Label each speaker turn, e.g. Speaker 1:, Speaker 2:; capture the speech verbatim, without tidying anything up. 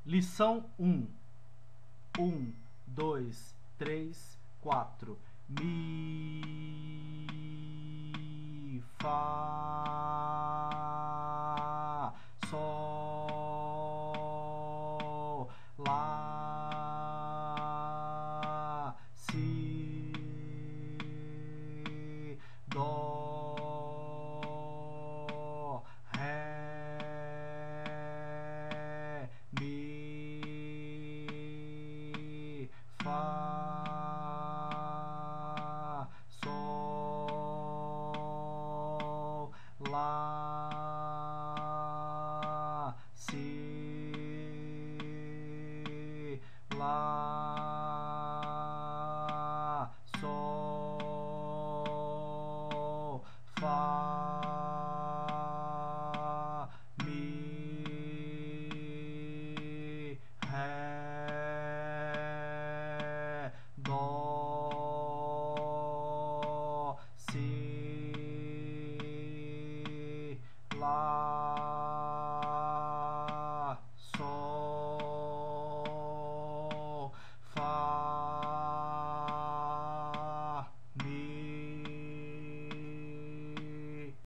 Speaker 1: Lição um. Um, dois, três, quatro. Mi, Fá, Sol, Lá, Si, Dó, Ré, Mi, Fá, Sol, Lá, Si, Lá.